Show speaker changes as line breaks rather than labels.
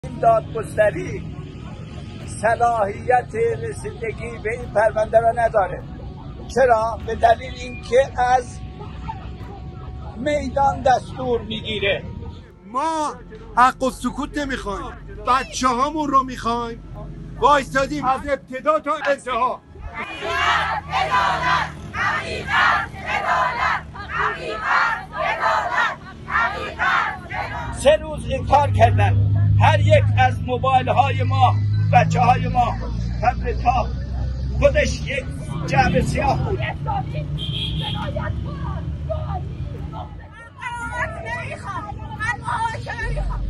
دادگستری صلاحیت رسیدگی به این پرونده را نداره. چرا؟ به دلیل اینکه از میدان دستور میگیره.
ما حق و سکوت نمیخوایم، بچه هامون رو میخوایم. وایستادیم از ابتدا تا انتها.
سه روز این کار کردن. هر یک از موبایل های ما، بچه های ما، تبلت‌ها خودش یک جعبه سیاه بود.
من محاکمه میخوام.